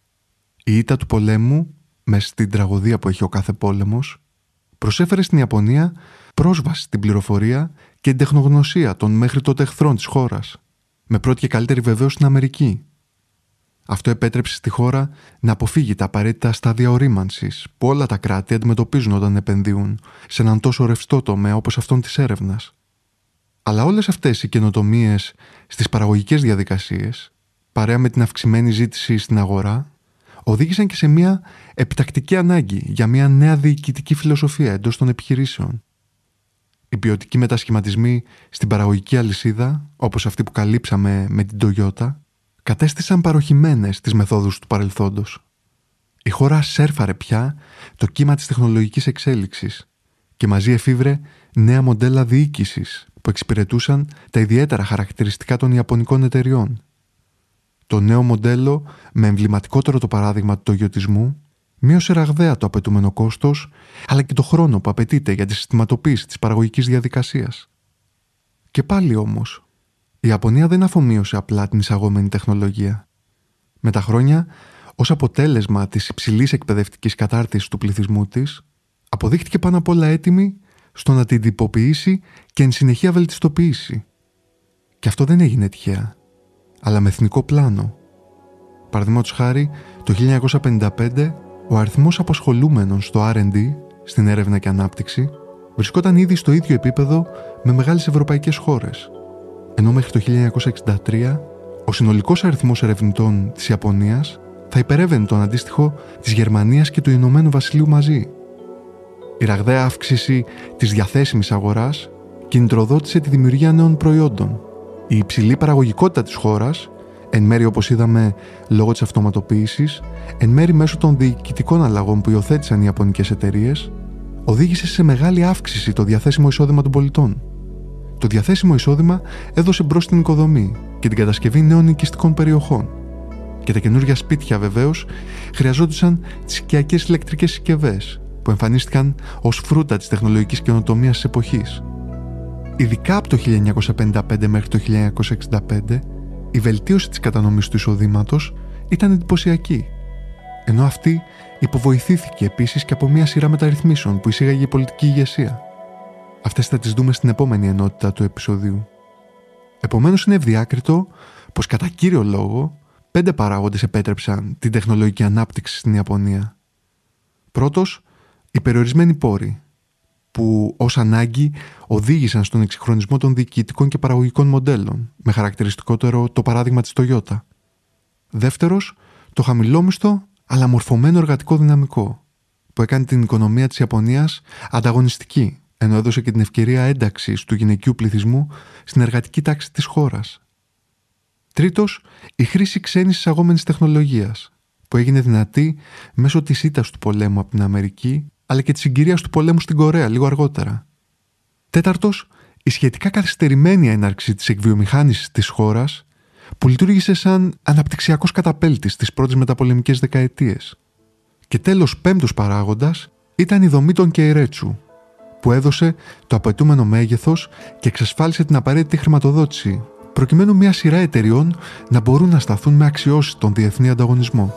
Η ήττα του πολέμου, μέσα στην τραγωδία που έχει ο κάθε πόλεμος, προσέφερε στην Ιαπωνία πρόσβαση στην πληροφορία και την τεχνογνωσία των μέχρι τότε εχθρών της χώρας, με πρώτη και καλύτερη βεβαίως στην Αμερική. Αυτό επέτρεψε στη χώρα να αποφύγει τα απαραίτητα στάδια ορίμανσης που όλα τα κράτη αντιμετωπίζουν όταν επενδύουν σε έναν τόσο ρευστό τομέα όπως αυτόν της έρευνας. Αλλά όλες αυτές οι καινοτομίες στις παραγωγικές διαδικασίες, παρέα με την αυξημένη ζήτηση στην αγορά, οδήγησαν και σε μια επιτακτική ανάγκη για μια νέα διοικητική φιλοσοφία εντός των επιχειρήσεων. Οι ποιοτικοί μετασχηματισμοί στην παραγωγική αλυσίδα, όπως αυτή που καλύψαμε με την Toyota, κατέστησαν παροχημένες τις μεθόδους του παρελθόντος. Η χώρα σέρφαρε πια το κύμα της τεχνολογικής εξέλιξης και μαζί εφήβρε νέα μοντέλα διοίκησης που εξυπηρετούσαν τα ιδιαίτερα χαρακτηριστικά των ιαπωνικών εταιριών. Το νέο μοντέλο, με εμβληματικότερο το παράδειγμα του τογιωτισμού, μείωσε ραγδαία το απαιτούμενο κόστος, αλλά και το χρόνο που απαιτείται για τη συστηματοποίηση της παραγωγικής διαδικασίας. Και πάλι όμως, η Ιαπωνία δεν αφομοίωσε απλά την εισαγόμενη τεχνολογία. Με τα χρόνια, ως αποτέλεσμα της υψηλής εκπαιδευτικής κατάρτισης του πληθυσμού της, αποδείχτηκε πάνω απ' όλα έτοιμη στο να την τυποποιήσει και εν συνεχεία βελτιστοποιήσει. Και αυτό δεν έγινε τυχαία, αλλά με εθνικό πλάνο. Παραδείγματος χάρη, το 1955 ο αριθμός απασχολούμενων στο R&D, στην έρευνα και ανάπτυξη, βρισκόταν ήδη στο ίδιο επίπεδο με μεγάλες ευρωπαϊκές χώρες. Ενώ μέχρι το 1963 ο συνολικός αριθμός ερευνητών της Ιαπωνίας θα υπερεύαινε τον αντίστοιχο της Γερμανίας και του Ηνωμένου Βασιλείου μαζί. Η ραγδαία αύξηση της διαθέσιμης αγοράς κινητροδότησε τη δημιουργία νέων προϊόντων. Η υψηλή παραγωγικότητα της χώρας, εν μέρει όπως είδαμε λόγω της αυτοματοποίησης, εν μέρει μέσω των διοικητικών αλλαγών που υιοθέτησαν οι ιαπωνικές εταιρείες, οδήγησε σε μεγάλη αύξηση το διαθέσιμο εισόδημα των πολιτών. Το διαθέσιμο εισόδημα έδωσε μπρος την οικοδομή και την κατασκευή νέων οικιστικών περιοχών. Και τα καινούργια σπίτια βεβαίως χρειαζόντουσαν τις οικιακές ηλεκτρικές συσκευές που εμφανίστηκαν ως φρούτα της τεχνολογικής καινοτομίας της εποχής. Ειδικά από το 1955 μέχρι το 1965, η βελτίωση της κατανομής του εισοδήματος ήταν εντυπωσιακή, ενώ αυτή υποβοηθήθηκε επίσης και από μια σειρά μεταρρυθμίσεων που εισήγαγε η πολιτική ηγεσία. Αυτές θα τις δούμε στην επόμενη ενότητα του επεισοδίου. Επομένως, είναι ευδιάκριτο πως κατά κύριο λόγο 5 παράγοντες επέτρεψαν την τεχνολογική ανάπτυξη στην Ιαπωνία. Πρώτος, οι περιορισμένοι πόροι, που ως ανάγκη οδήγησαν στον εξυγχρονισμό των διοικητικών και παραγωγικών μοντέλων, με χαρακτηριστικότερο το παράδειγμα της Toyota. Δεύτερος, το χαμηλόμισθο αλλά μορφωμένο εργατικό δυναμικό, που έκανε την οικονομία της Ιαπωνίας ανταγωνιστική, ενώ έδωσε και την ευκαιρία ένταξης του γυναικείου πληθυσμού στην εργατική τάξη της χώρας. Τρίτος, η χρήση ξένης εισαγόμενης τεχνολογίας, που έγινε δυνατή μέσω της ήττας του πολέμου από την Αμερική, αλλά και της συγκυρίας του πολέμου στην Κορέα λίγο αργότερα. Τέταρτος, η σχετικά καθυστερημένη έναρξη της εκβιομηχάνησης της χώρας, που λειτουργήσε σαν αναπτυξιακός καταπέλτης τις πρώτες μεταπολεμικές δεκαετίες. Και τέλος, πέμπτος παράγοντας ήταν η δομή των Κεϊρέτσου, που έδωσε το απαιτούμενο μέγεθος και εξασφάλισε την απαραίτητη χρηματοδότηση, προκειμένου μια σειρά εταιριών να μπορούν να σταθούν με αξιώσεις στον διεθνή ανταγωνισμό.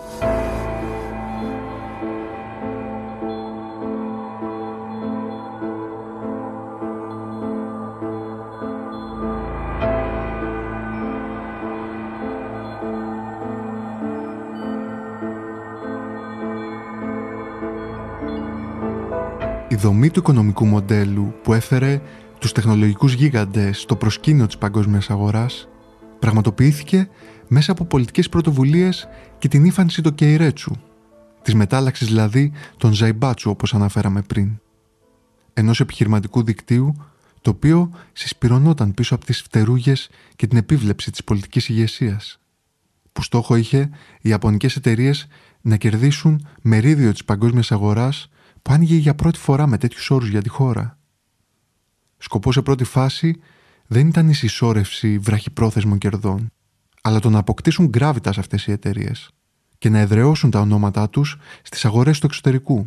Η δομή του οικονομικού μοντέλου που έφερε τους τεχνολογικούς γίγαντες στο προσκήνιο της παγκόσμιας αγοράς πραγματοποιήθηκε μέσα από πολιτικές πρωτοβουλίες και την ύφανση των Κεϊρέτσου, της μετάλλαξης δηλαδή των Ζαϊμπάτσου όπως αναφέραμε πριν. Ενός επιχειρηματικού δικτύου το οποίο συσπυρωνόταν πίσω από τις φτερούγες και την επίβλεψη της πολιτικής ηγεσίας, που στόχο είχε οι ιαπωνικές εταιρείες να κερδίσουν μερίδιο της παγκόσμιας αγοράς που άνοιγε για πρώτη φορά με τέτοιους όρους για τη χώρα. Σκοπός σε πρώτη φάση δεν ήταν η συσσόρευση βραχυπρόθεσμων κερδών, αλλά το να αποκτήσουν γκράβιτας αυτές οι εταιρείες και να εδραιώσουν τα ονόματά τους στις αγορές του εξωτερικού.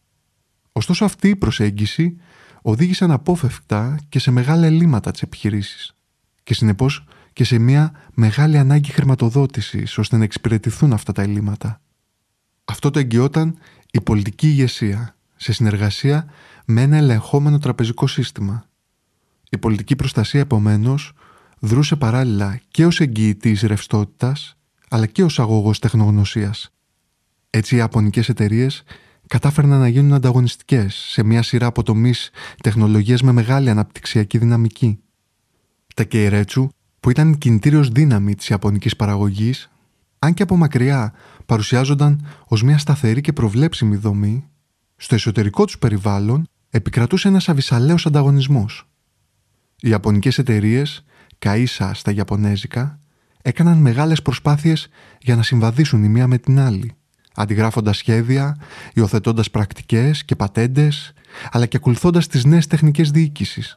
Ωστόσο αυτή η προσέγγιση οδήγησε αναπόφευκτα και σε μεγάλα ελλείμματα της επιχειρήσης και συνεπώς και σε μια μεγάλη ανάγκη χρηματοδότησης ώστε να εξυπηρετηθούν αυτά τα ελλείμματα. Αυτό το εγγυόταν η πολιτική ηγεσία σε συνεργασία με ένα ελεγχόμενο τραπεζικό σύστημα. Η πολιτική προστασία, επομένως, δρούσε παράλληλα και ως εγγυητής ρευστότητας, αλλά και ως αγωγός τεχνογνωσίας. Έτσι, οι ιαπωνικές εταιρείες κατάφερναν να γίνουν ανταγωνιστικές σε μια σειρά από τομείς τεχνολογίας με μεγάλη αναπτυξιακή δυναμική. Τα Κεϊρέτσου, που ήταν κινητήριος δύναμη της ιαπωνικής παραγωγής, αν και από μακριά παρουσιάζονταν ως μια σταθερή και προβλέψιμη δομή, στο εσωτερικό τους περιβάλλον επικρατούσε ένας αβυσαλαίος ανταγωνισμός. Οι ιαπωνικές εταιρείες, καΐσα στα ιαπωνέζικα, έκαναν μεγάλες προσπάθειες για να συμβαδίσουν η μία με την άλλη, αντιγράφοντας σχέδια, υιοθετώντας πρακτικές και πατέντες, αλλά και ακολουθώντας τις νέες τεχνικές διοίκησης.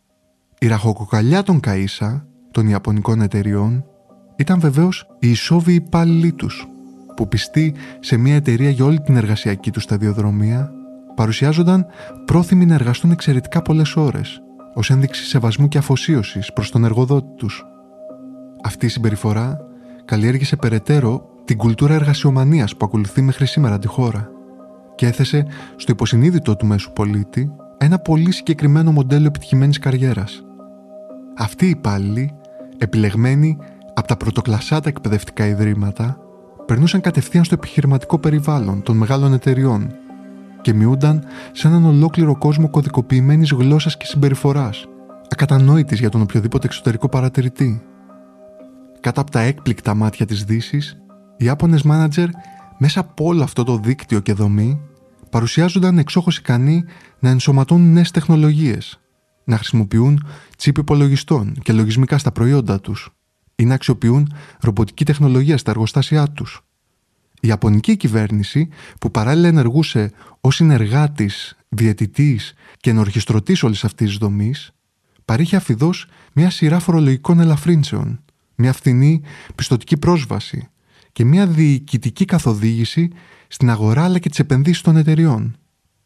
Η ραχοκοκαλιά των καΐσα, των ιαπωνικών εταιριών, ήταν βεβαίως οι ισόβιοι υπάλληλοι τους, που πιστοί σε μια εταιρεία για όλη την εργασιακή του σταδιοδρομία, παρουσιάζονταν πρόθυμοι να εργαστούν εξαιρετικά πολλές ώρες, ως ένδειξη σεβασμού και αφοσίωσης προς τον εργοδότη τους. Αυτή η συμπεριφορά καλλιέργησε περαιτέρω την κουλτούρα εργασιομανίας που ακολουθεί μέχρι σήμερα τη χώρα και έθεσε στο υποσυνείδητο του μέσου πολίτη ένα πολύ συγκεκριμένο μοντέλο επιτυχημένης καριέρας. Αυτοί οι υπάλληλοι, επιλεγμένοι από τα πρωτοκλασσάτα εκπαιδευτικά ιδρύματα, περνούσαν κατευθείαν στο επιχειρηματικό περιβάλλον των μεγάλων εταιριών και μοιούνταν σε έναν ολόκληρο κόσμο κωδικοποιημένης γλώσσας και συμπεριφοράς, ακατανόητης για τον οποιοδήποτε εξωτερικό παρατηρητή. Κάτω από τα έκπληκτα μάτια της Δύσης, οι Ιάπωνες μάνατζερ μέσα από όλο αυτό το δίκτυο και δομή παρουσιάζονταν εξόχως ικανοί να ενσωματώνουν νέες τεχνολογίες, να χρησιμοποιούν τσίπ υπολογιστών και λογισμικά στα προϊόντα τους ή να αξιοποιούν ρομποτική τεχνολογία στα εργοστάσια τους. Η ιαπωνική κυβέρνηση, που παράλληλα ενεργούσε ως συνεργάτης, διαιτητής και ενορχιστρωτής όλης αυτής της δομής, παρήχε αφιδώς μια σειρά φορολογικών ελαφρύνσεων, μια φθηνή πιστωτική πρόσβαση και μια διοικητική καθοδήγηση στην αγορά αλλά και τις επενδύσεις των εταιριών.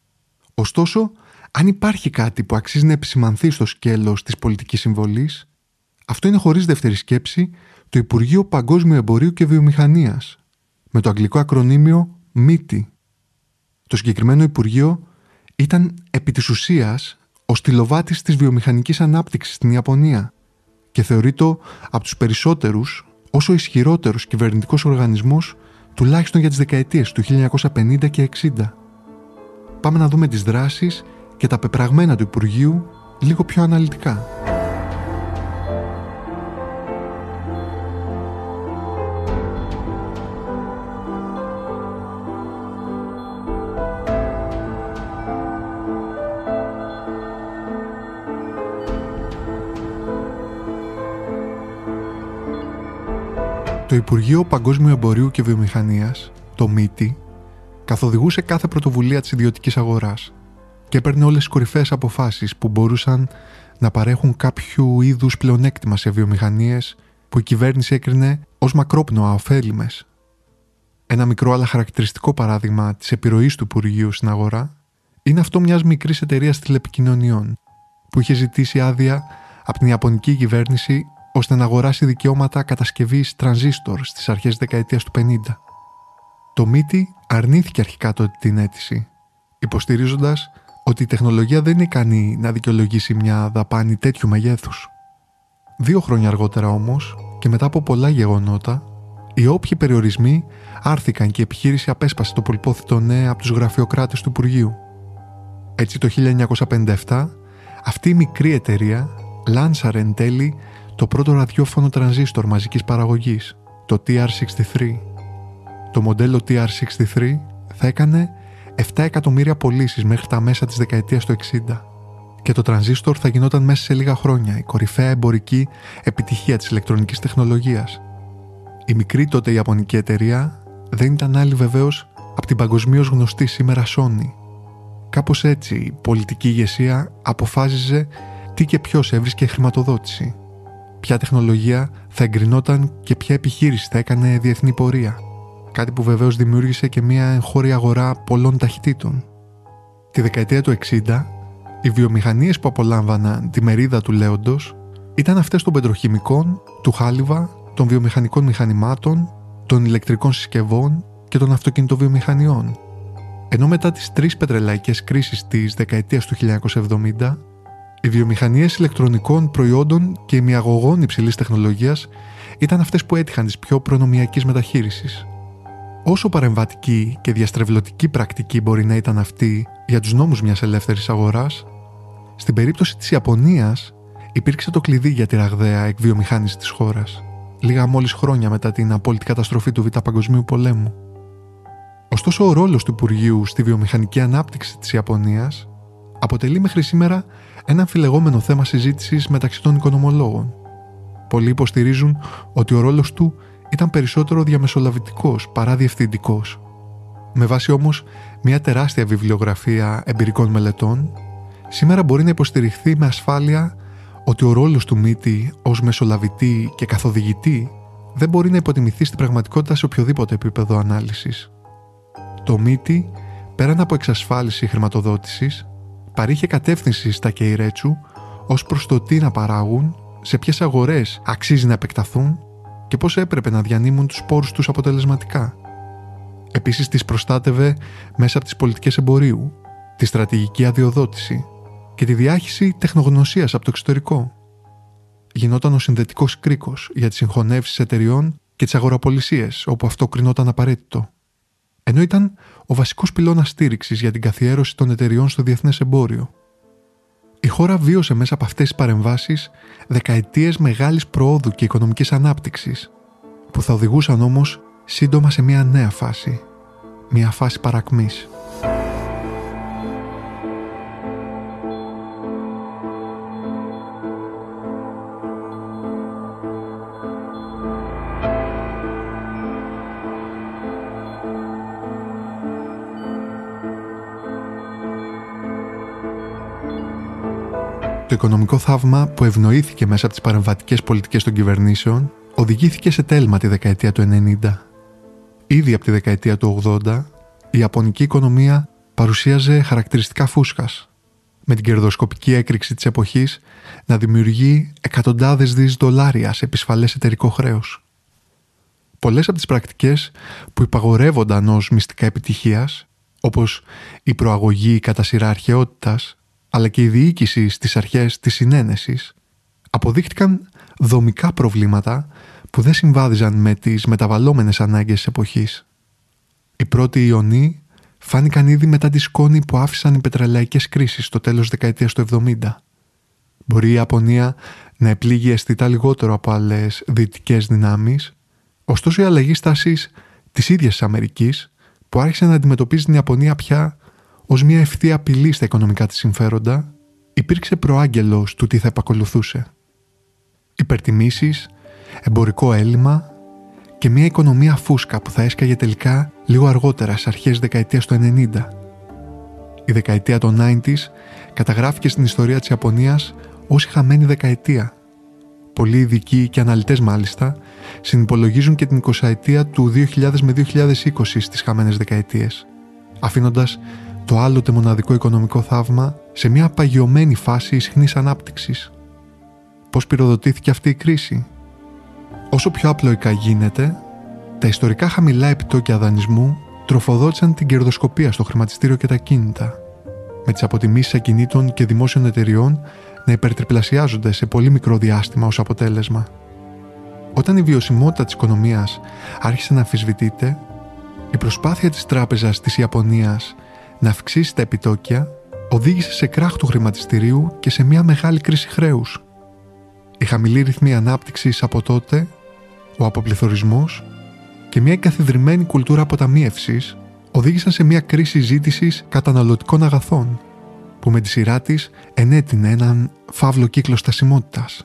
Ωστόσο, αν υπάρχει κάτι που αξίζει να επισημανθεί στο σκέλος της πολιτικής συμβολής, αυτό είναι χωρίς δεύτερη σκέψη το Υπουργείο Παγκόσμιου Εμπορίου και Βιομηχανίας, με το αγγλικό ακρονίμιο MITI. Το συγκεκριμένο Υπουργείο ήταν επί της ουσίας ο στυλοβάτης της βιομηχανικής ανάπτυξης στην Ιαπωνία και θεωρείται από τους περισσότερους ως ο ισχυρότερος κυβερνητικός οργανισμός τουλάχιστον για τις δεκαετίες του 1950 και 60. Πάμε να δούμε τις δράσεις και τα πεπραγμένα του Υπουργείου λίγο πιο αναλυτικά. Το Υπουργείο Παγκόσμιου Εμπορίου και Βιομηχανίας, το MITI, καθοδηγούσε κάθε πρωτοβουλία της ιδιωτικής αγοράς και έπαιρνε όλες τις κορυφαίες αποφάσεις που μπορούσαν να παρέχουν κάποιου είδους πλεονέκτημα σε βιομηχανίες που η κυβέρνηση έκρινε ως μακρόπνοα ωφέλιμες. Ένα μικρό αλλά χαρακτηριστικό παράδειγμα της επιρροής του Υπουργείου στην αγορά είναι αυτό μιας μικρής εταιρείας τηλεπικοινωνιών που είχε ζητήσει άδεια από την Ιαπωνική κυβέρνηση ώστε να αγοράσει δικαιώματα κατασκευής τρανζίστορ στις αρχές της δεκαετίας του 50. Το MITI αρνήθηκε αρχικά τότε την αίτηση, υποστηρίζοντας ότι η τεχνολογία δεν είναι ικανή να δικαιολογήσει μια δαπάνη τέτοιου μεγέθους. 2 χρόνια αργότερα όμως, και μετά από πολλά γεγονότα, οι όποιοι περιορισμοί άρθηκαν και η επιχείρηση απέσπασε το πολυπόθητο ναι από τους γραφειοκράτες του Υπουργείου. Έτσι το 1957, αυτή η μικρή εταιρεία λάνσαρε εν τέλει το πρώτο ραδιόφωνο τρανζίστορ μαζικής παραγωγής, το TR-63. Το μοντέλο TR-63 θα έκανε 7 εκατομμύρια πωλήσεις μέχρι τα μέσα της δεκαετίας του 60 και το τρανζίστορ θα γινόταν μέσα σε λίγα χρόνια η κορυφαία εμπορική επιτυχία της ηλεκτρονικής τεχνολογίας. Η μικρή τότε ιαπωνική εταιρεία δεν ήταν άλλη βεβαίως από την παγκοσμίως γνωστή σήμερα Sony. Κάπως έτσι η πολιτική ηγεσία αποφάσιζε τι και ποιος έβρισκε χρηματοδότηση, ποια τεχνολογία θα εγκρινόταν και ποια επιχείρηση θα έκανε διεθνή πορεία. Κάτι που βεβαίως δημιούργησε και μια εγχώρια αγορά πολλών ταχυτήτων. Τη δεκαετία του 60, οι βιομηχανίες που απολάμβαναν τη μερίδα του λέοντος ήταν αυτές των πετροχημικών, του χάλιβα, των βιομηχανικών μηχανημάτων, των ηλεκτρικών συσκευών και των αυτοκινητοβιομηχανιών. Ενώ μετά τις 3 πετρελαϊκές κρίσεις της δεκαετίας του 1970, οι βιομηχανίες ηλεκτρονικών προϊόντων και ημιαγωγών υψηλής τεχνολογίας ήταν αυτές που έτυχαν της πιο προνομιακής μεταχείρισης. Όσο παρεμβατική και διαστρεβλωτική πρακτική μπορεί να ήταν αυτή για τους νόμους μιας ελεύθερης αγοράς, στην περίπτωση της Ιαπωνίας υπήρξε το κλειδί για τη ραγδαία εκβιομηχάνηση της χώρας, λίγα μόλις χρόνια μετά την απόλυτη καταστροφή του Β' Παγκοσμίου Πολέμου. Ωστόσο, ο ρόλος του Υπουργείου στη βιομηχανική ανάπτυξη της Ιαπωνίας αποτελεί μέχρι σήμερα ένα αμφιλεγόμενο θέμα συζήτησης μεταξύ των οικονομολόγων. Πολλοί υποστηρίζουν ότι ο ρόλος του ήταν περισσότερο διαμεσολαβητικός παρά διευθυντικός. Με βάση όμως μια τεράστια βιβλιογραφία εμπειρικών μελετών, σήμερα μπορεί να υποστηριχθεί με ασφάλεια ότι ο ρόλος του MITI ως μεσολαβητή και καθοδηγητή δεν μπορεί να υποτιμηθεί στην πραγματικότητα σε οποιοδήποτε επίπεδο ανάλυσης. Το MITI, πέραν από εξασφάλιση χρηματοδότησης, παρήχε κατεύθυνση στα Κεϊρέτσου ως προς το τι να παράγουν, σε ποιες αγορές αξίζει να επεκταθούν και πώς έπρεπε να διανύμουν τους πόρους τους αποτελεσματικά. Επίσης τις προστάτευε μέσα από τις πολιτικές εμπορίου, τη στρατηγική αδειοδότηση και τη διάχυση τεχνογνωσίας από το εξωτερικό. Γινόταν ο συνδετικός κρίκος για τις συγχωνεύσεις εταιριών και τις αγοραπολισίες όπου αυτό κρινόταν απαραίτητο. Ενώ ήταν ο βασικός πυλώνας στήριξης για την καθιέρωση των εταιριών στο διεθνές εμπόριο. Η χώρα βίωσε μέσα από αυτές τις παρεμβάσεις δεκαετίες μεγάλης προόδου και οικονομικής ανάπτυξης, που θα οδηγούσαν όμως σύντομα σε μια νέα φάση, μια φάση παρακμής. Το οικονομικό θαύμα που ευνοήθηκε μέσα από τις παρεμβατικές πολιτικές των κυβερνήσεων οδηγήθηκε σε τέλμα τη δεκαετία του 90. Ήδη από τη δεκαετία του 80, η ιαπωνική οικονομία παρουσίαζε χαρακτηριστικά φούσκας, με την κερδοσκοπική έκρηξη της εποχής να δημιουργεί εκατοντάδες δις δολάρια σε επισφαλές εταιρικό χρέος. Πολλές από τις πρακτικές που υπαγορεύονταν ως μυστικά επιτυχίας, όπως η προαγωγή κατά σειρά αρχαιότητας, αλλά και η διοίκηση στις αρχές της συνένεσης, αποδείχτηκαν δομικά προβλήματα που δεν συμβάδιζαν με τις μεταβαλλόμενες ανάγκες της εποχής. Οι πρώτοι Ιωνίοι φάνηκαν ήδη μετά τη σκόνη που άφησαν οι πετρελαϊκές κρίσεις στο τέλος της δεκαετίας του 70. Μπορεί η Ιαπωνία να επλήγει αισθητά λιγότερο από άλλες δυτικές δυνάμεις, ωστόσο η αλλαγή στάσης της ίδιας της Αμερικής, που άρχισε να αντιμετωπίζει την Ιαπωνία πια ως μια ευθεία απειλή στα οικονομικά της συμφέροντα, υπήρξε προάγγελος του τι θα επακολουθούσε. Υπερτιμήσεις, εμπορικό έλλειμμα και μια οικονομία φούσκα που θα έσκαγε τελικά λίγο αργότερα, στις αρχές της δεκαετίας του 90. Η δεκαετία των 90s καταγράφηκε στην ιστορία της Ιαπωνίας ως η χαμένη δεκαετία. Πολλοί ειδικοί και αναλυτές μάλιστα συνυπολογίζουν και την 20ετία του 2000 με 2020 στις χαμένες δεκαετίες, αφήνοντας το άλλοτε μοναδικό οικονομικό θαύμα σε μια απαγειωμένη φάση ισχνής ανάπτυξης. Πώς πυροδοτήθηκε αυτή η κρίση? Όσο πιο απλοϊκά γίνεται, τα ιστορικά χαμηλά επιτόκια δανεισμού τροφοδότησαν την κερδοσκοπία στο χρηματιστήριο και τα κίνητα, με τις αποτιμήσεις ακινήτων και δημόσιων εταιριών να υπερτριπλασιάζονται σε πολύ μικρό διάστημα ως αποτέλεσμα. Όταν η βιωσιμότητα της οικονομίας άρχισε να αμφισβητείται, η προσπάθεια της τράπεζας της Ιαπωνίας να αυξήσει τα επιτόκια οδήγησε σε κράχ του χρηματιστηρίου και σε μια μεγάλη κρίση χρέους. Η χαμηλή ρυθμή ανάπτυξης από τότε, ο αποπληθωρισμός και μια εγκαθιδρυμένη κουλτούρα αποταμίευσης οδήγησαν σε μια κρίση ζήτησης καταναλωτικών αγαθών, που με τη σειρά της ενέτεινε έναν φαύλο κύκλο στασιμότητας.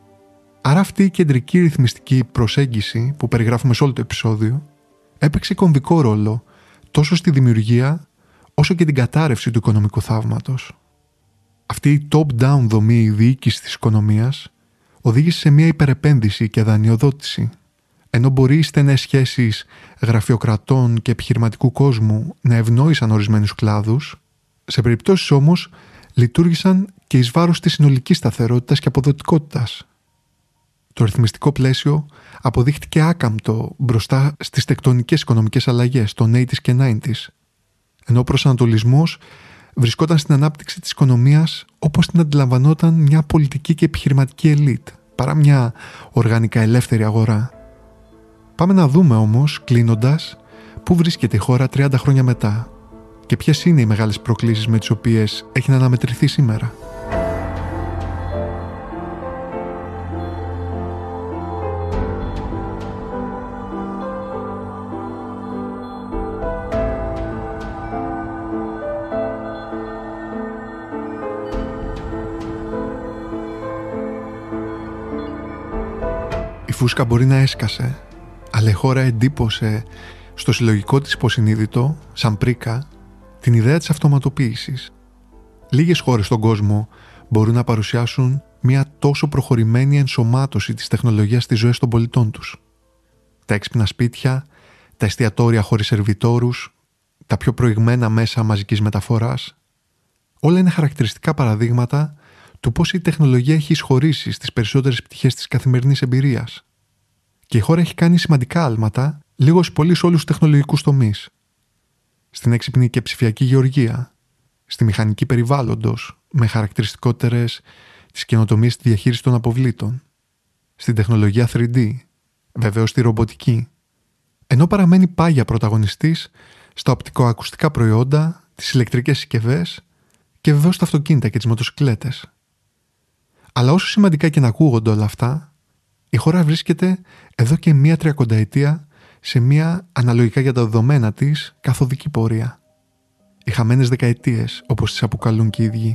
Άρα αυτή η κεντρική ρυθμιστική προσέγγιση που περιγράφουμε σε όλο το επεισόδιο έπαιξε κομβικό ρόλο τόσο στη δημιουργία όσο και την κατάρρευση του οικονομικού θαύματος. Αυτή η top-down δομή διοίκησης της οικονομίας οδήγησε σε μια υπερεπένδυση και δανειοδότηση. Ενώ μπορεί οι στενές σχέσεις γραφειοκρατών και επιχειρηματικού κόσμου να ευνόησαν ορισμένους κλάδους, σε περιπτώσεις όμως λειτουργήσαν και εις βάρος της συνολικής σταθερότητας και αποδοτικότητας. Το ρυθμιστικό πλαίσιο αποδείχτηκε άκαμπτο μπροστά στις τεκτονικές οικονομικές αλλαγές των 80s και 90s, ενώ ο προσανατολισμός βρισκόταν στην ανάπτυξη της οικονομίας όπως την αντιλαμβανόταν μια πολιτική και επιχειρηματική ελίτ, παρά μια οργανικά ελεύθερη αγορά. Πάμε να δούμε όμως, κλείνοντας, πού βρίσκεται η χώρα 30 χρόνια μετά και ποιες είναι οι μεγάλες προκλήσεις με τις οποίες έχει να αναμετρηθεί σήμερα. Η φούσκα μπορεί να έσκασε, αλλά η χώρα εντύπωσε στο συλλογικό της υποσυνείδητο, σαν πρίκα, την ιδέα της αυτοματοποίησης. Λίγες χώρες στον κόσμο μπορούν να παρουσιάσουν μια τόσο προχωρημένη ενσωμάτωση της τεχνολογίας στις ζωές των πολιτών τους. Τα έξυπνα σπίτια, τα εστιατόρια χωρίς σερβιτόρους, τα πιο προηγμένα μέσα μαζικής μεταφοράς, όλα είναι χαρακτηριστικά παραδείγματα του πώς η τεχνολογία έχει εισχωρήσει στις περισσότερες πτυχές της καθημερινής εμπειρίας. Και η χώρα έχει κάνει σημαντικά άλματα, λίγος πολύ σε όλους τους τεχνολογικούς τομείς. Στην έξυπνη και ψηφιακή γεωργία, στη μηχανική περιβάλλοντος, με χαρακτηριστικότερες τις καινοτομίες στη διαχείριση των αποβλήτων, στην τεχνολογία 3D, βεβαίως στη ρομποτική, ενώ παραμένει πάγια πρωταγωνιστής στα οπτικοακουστικά προϊόντα, τις ηλεκτρικές συσκευές και βεβαίως τα αυτοκίνητα και τις μοτοσικλέτες. Αλλά όσο σημαντικά και να ακούγονται όλα αυτά, η χώρα βρίσκεται εδώ και μία 30ετία σε μία, αναλογικά για τα δεδομένα της, καθοδική πορεία. Οι χαμένες δεκαετίες, όπως τις αποκαλούν και οι ίδιοι.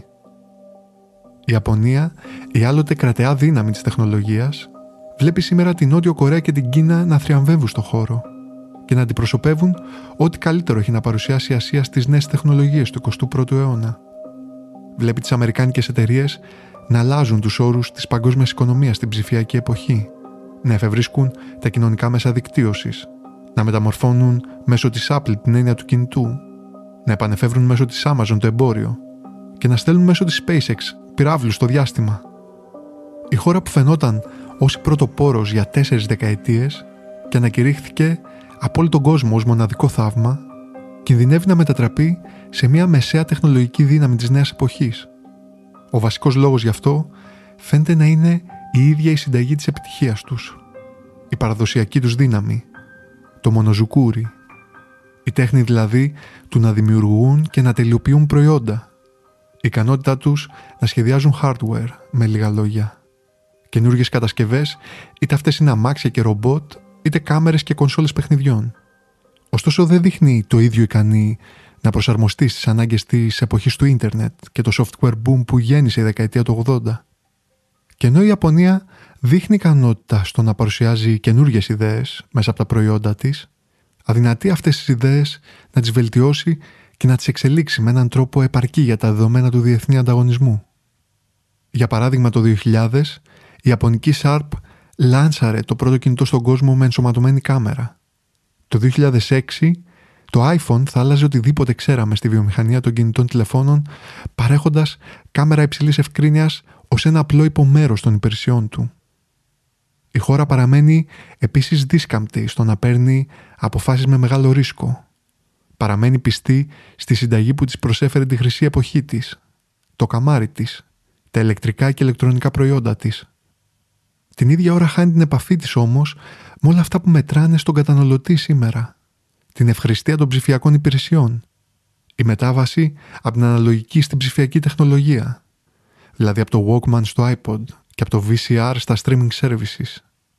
Η Ιαπωνία, η άλλοτε κρατεά δύναμη της τεχνολογίας, βλέπει σήμερα την Νότιο Κορέα και την Κίνα να θριαμβεύουν στο χώρο και να αντιπροσωπεύουν ό,τι καλύτερο έχει να παρουσιάσει η Ασία στις νέες τεχνολογίες του 21ου αιώνα. Βλέπει τις αμερικάνικες εταιρείες να αλλάζουν τους όρους της παγκόσμιας οικονομίας στην ψηφιακή εποχή, να εφευρίσκουν τα κοινωνικά μέσα δικτύωσης, να μεταμορφώνουν μέσω της Apple την έννοια του κινητού, να επανεφεύρουν μέσω της Amazon το εμπόριο και να στέλνουν μέσω της SpaceX πυράβλους στο διάστημα. Η χώρα που φαινόταν ως πρωτοπόρος για 4 δεκαετίες και ανακηρύχθηκε από όλο τον κόσμο ως μοναδικό θαύμα, κινδυνεύει να μετατραπεί σε μια μεσαία τεχνολογική δύναμη της νέας εποχής. Ο βασικός λόγος γι' αυτό φαίνεται να είναι η ίδια η συνταγή της επιτυχίας τους. η παραδοσιακή τους δύναμη, το μονοζουκούρι, η τέχνη δηλαδή του να δημιουργούν και να τελειοποιούν προϊόντα, η ικανότητά τους να σχεδιάζουν hardware, με λίγα λόγια. Καινούργιες κατασκευές, είτε αυτές είναι αμάξια και ρομπότ, είτε κάμερες και κονσόλες παιχνιδιών. Ωστόσο δεν δείχνει το ίδιο ικανή να προσαρμοστεί στις ανάγκες της εποχής του ίντερνετ και το software boom που γέννησε η δεκαετία του 80. Και ενώ η Ιαπωνία δείχνει ικανότητα στο να παρουσιάζει καινούργιες ιδέες μέσα από τα προϊόντα της, αδυνατεί αυτές τις ιδέες να τις βελτιώσει και να τις εξελίξει με έναν τρόπο επαρκή για τα δεδομένα του διεθνή ανταγωνισμού. Για παράδειγμα, το 2000 η Ιαπωνική Sharp λάνσαρε το πρώτο κινητό στον κόσμο με ενσωματωμένη κάμερα. Το 2006 το iPhone θα άλλαζε οτιδήποτε ξέραμε στη βιομηχανία των κινητών τηλεφώνων, παρέχοντας κάμερα υψηλής ευκρίνειας ως ένα απλό υπομέρος των υπηρεσιών του. Η χώρα παραμένει επίσης δίσκαμπτη στο να παίρνει αποφάσεις με μεγάλο ρίσκο. Παραμένει πιστή στη συνταγή που της προσέφερε τη χρυσή εποχή της, το καμάρι της, τα ηλεκτρικά και ηλεκτρονικά προϊόντα της. Την ίδια ώρα χάνει την επαφή της όμως με όλα αυτά που μετράνε στον καταναλωτή σήμερα. Την ευχριστία των ψηφιακών υπηρεσιών. Η μετάβαση από την αναλογική στην ψηφιακή τεχνολογία. Δηλαδή από το Walkman στο iPod και από το VCR στα streaming services.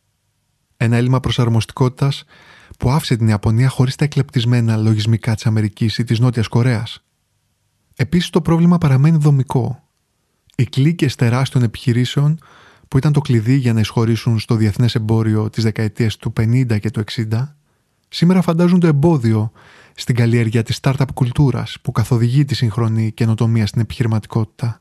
Ένα έλλειμμα προσαρμοστικότητας που άφησε την Ιαπωνία χωρίς τα εκλεπτισμένα λογισμικά της Αμερικής ή της Νότιας Κορέας. Επίσης το πρόβλημα παραμένει δομικό. Οι κλίκες τεράστιων επιχειρήσεων που ήταν το κλειδί για να εισχωρήσουν στο διεθνές εμπόριο τις δεκαετίες του 50 και του 60, σήμερα φαντάζουν το εμπόδιο στην καλλιέργεια της startup κουλτούρας που καθοδηγεί τη σύγχρονη καινοτομία στην επιχειρηματικότητα.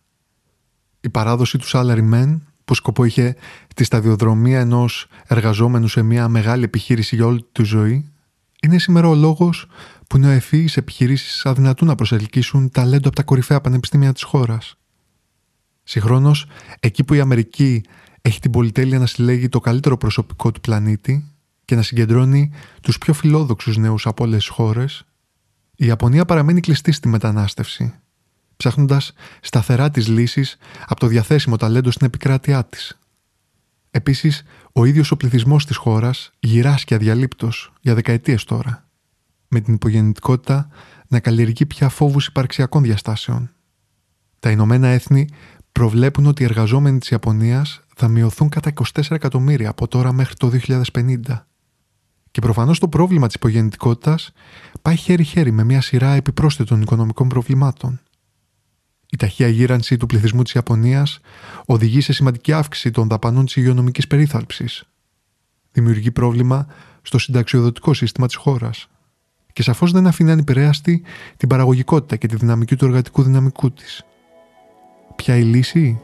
Η παράδοση του salaryman, που σκοπό είχε τη σταδιοδρομία ενός εργαζόμενου σε μια μεγάλη επιχείρηση για όλη τη ζωή, είναι σήμερα ο λόγος που νεοεφυείς επιχειρήσεις αδυνατούν να προσελκύσουν ταλέντο από τα κορυφαία πανεπιστήμια της χώρας. Συγχρόνως, εκεί που η Αμερική έχει την πολυτέλεια να συλλέγει το καλύτερο προσωπικό του πλανήτη και να συγκεντρώνει τους πιο φιλόδοξους νέους από όλες τις χώρες, η Ιαπωνία παραμένει κλειστή στη μετανάστευση, ψάχνοντας σταθερά τις λύσεις από το διαθέσιμο ταλέντο στην επικράτειά της. Επίσης, ο ίδιος ο πληθυσμός της χώρας γυράσκει αδιαλείπτως για δεκαετίες τώρα, με την υπογεννητικότητα να καλλιεργεί πια φόβους υπαρξιακών διαστάσεων. Τα Ηνωμένα Έθνη προβλέπουν ότι οι εργαζόμενοι της Ιαπωνίας θα μειωθούν κατά 24 εκατομμύρια από τώρα μέχρι το 2050. Και προφανώς το πρόβλημα της υπογεννητικότητας πάει χέρι-χέρι με μια σειρά επιπρόσθετων οικονομικών προβλημάτων. Η ταχεία γύρανση του πληθυσμού της Ιαπωνίας οδηγεί σε σημαντική αύξηση των δαπανών της υγειονομικής περίθαλψης. Δημιουργεί πρόβλημα στο συνταξιοδοτικό σύστημα της χώρας. Και σαφώς δεν αφήνει ανεπηρέαστη την παραγωγικότητα και τη δυναμική του εργατικού δυναμικού της. Ποια η λύση?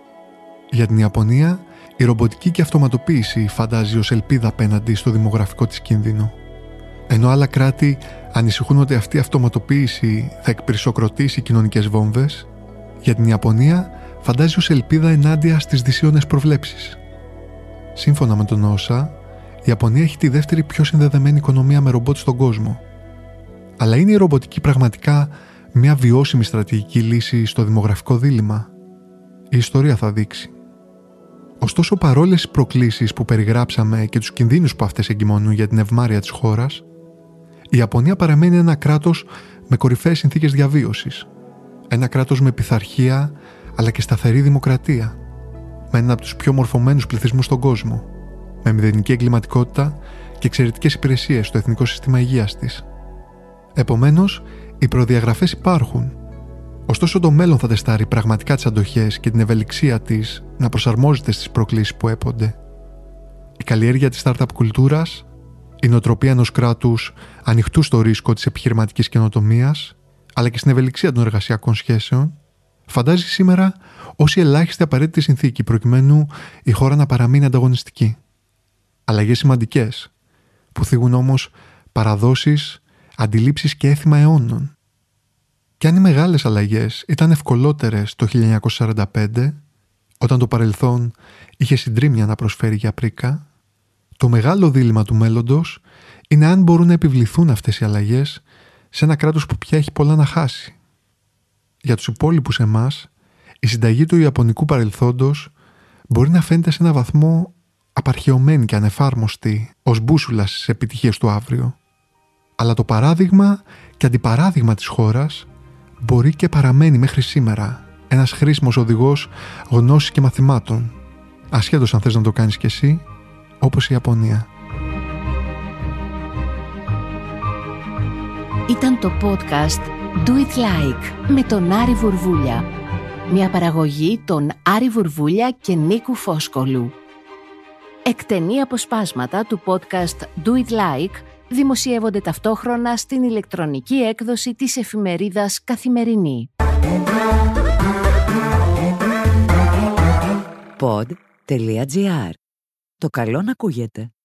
Για την Ιαπωνία, η ρομποτική και αυτοματοποίηση φαντάζει ως ελπίδα απέναντι στο δημογραφικό της κίνδυνο. Ενώ άλλα κράτη ανησυχούν ότι αυτή η αυτοματοποίηση θα εκπυρσοκροτήσει κοινωνικές βόμβες, για την Ιαπωνία φαντάζει ως ελπίδα ενάντια στις δυσίωνες προβλέψεις. Σύμφωνα με τον ΩΣΑ, η Ιαπωνία έχει τη δεύτερη πιο συνδεδεμένη οικονομία με ρομπότ στον κόσμο. Αλλά είναι η ρομποτική πραγματικά μια βιώσιμη στρατηγική λύση στο δημογραφικό δίλημμα? Η ιστορία θα δείξει. Ωστόσο, παρόλες τις προκλήσεις που περιγράψαμε και τους κινδύνους που αυτές εγκυμονούν για την ευμάρεια της χώρας, η Ιαπωνία παραμένει ένα κράτος με κορυφαίες συνθήκες διαβίωσης. Ένα κράτος με πειθαρχία αλλά και σταθερή δημοκρατία. Με έναν από τους πιο μορφωμένους πληθυσμούς στον κόσμο. Με μηδενική εγκληματικότητα και εξαιρετικές υπηρεσίες στο εθνικό σύστημα υγείας της. Επομένως, οι προδιαγραφές υπάρχουν. Ωστόσο, το μέλλον θα τεστάρει πραγματικά τις αντοχές και την ευελιξία της να προσαρμόζεται στις προκλήσεις που έπονται. Η καλλιέργεια της startup κουλτούρας, η νοοτροπία ενός κράτους ανοιχτού στο ρίσκο της επιχειρηματικής καινοτομίας, αλλά και στην ευελιξία των εργασιακών σχέσεων, φαντάζει σήμερα ως η ελάχιστη απαραίτητη συνθήκη προκειμένου η χώρα να παραμείνει ανταγωνιστική. Αλλαγές σημαντικές, που θίγουν όμως παραδόσεις, αντιλήψεις και έθιμα αιώνων. Και αν οι μεγάλες αλλαγές ήταν ευκολότερες το 1945, όταν το παρελθόν είχε συντρίμμια να προσφέρει για πρίκα, το μεγάλο δίλημμα του μέλλοντος είναι αν μπορούν να επιβληθούν αυτές οι αλλαγές σε ένα κράτος που πια έχει πολλά να χάσει. Για τους υπόλοιπους εμάς, η συνταγή του ιαπωνικού παρελθόντος μπορεί να φαίνεται σε ένα βαθμό απαρχαιωμένη και ανεφάρμοστη ως μπούσουλα στις επιτυχίες του αύριο. Αλλά το παράδειγμα και αντιπαράδειγμα της χώρας μπορεί και παραμένει μέχρι σήμερα ένας χρήσιμος οδηγός γνώσης και μαθημάτων, ασχέτως αν θες να το κάνεις κι εσύ, όπως η Ιαπωνία. Ήταν το podcast Do It Like με τον Άρη Βουρβούλια. Μια παραγωγή των Άρη Βουρβούλια και Νίκου Φόσκολου. Εκτενή αποσπάσματα του podcast Do It Like δημοσιεύονται ταυτόχρονα στην ηλεκτρονική έκδοση της εφημερίδας Καθημερινή. Pod.gr. Το καλό να ακούγεται.